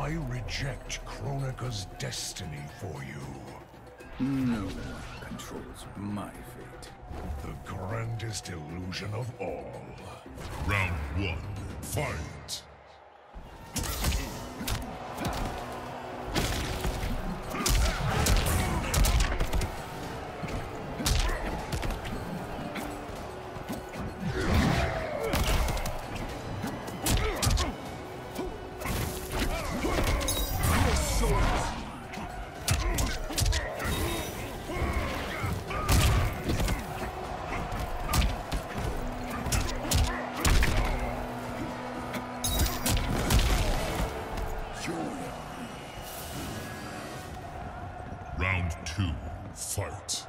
I reject Kronika's destiny for you. No one controls my fate. The grandest illusion of all. Round one, fight! Round two, fight.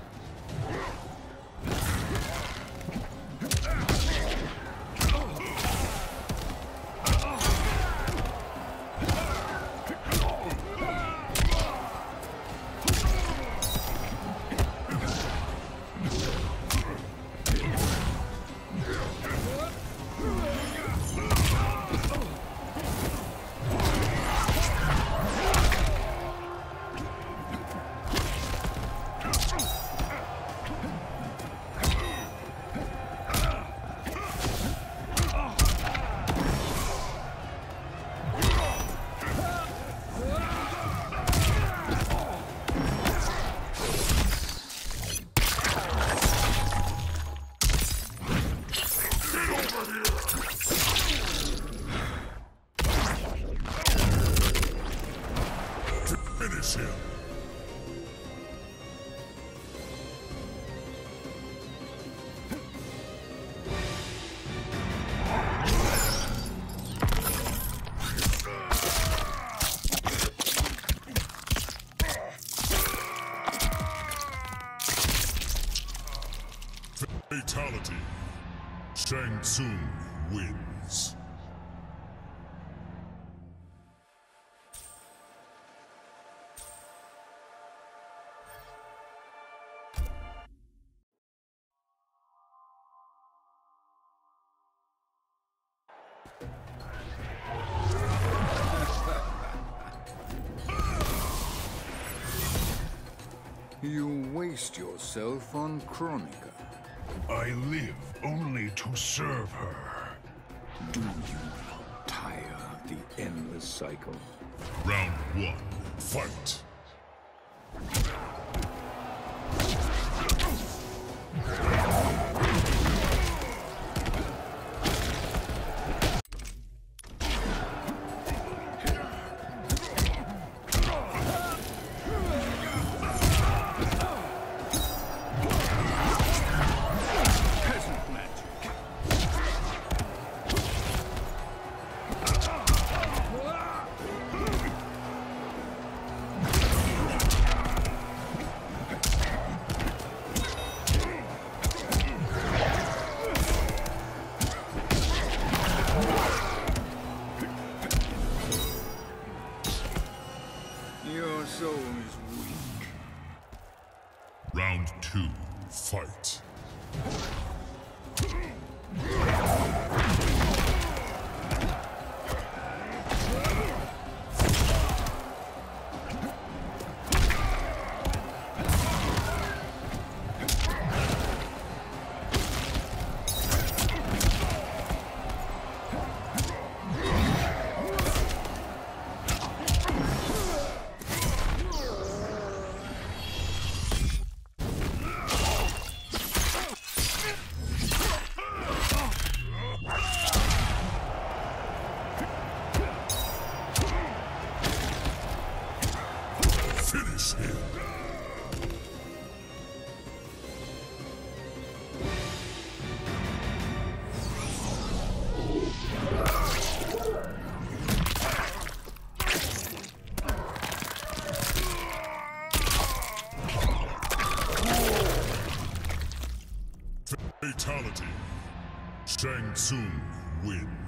Finish him. Fatality. Shang Tsung wins. You waste yourself on Kronika. I live only to serve her. Do you not tire of the endless cycle? Round one, fight. Your soul is weak. Round two, fight. Finish him. Fatality. Shang Tsung wins.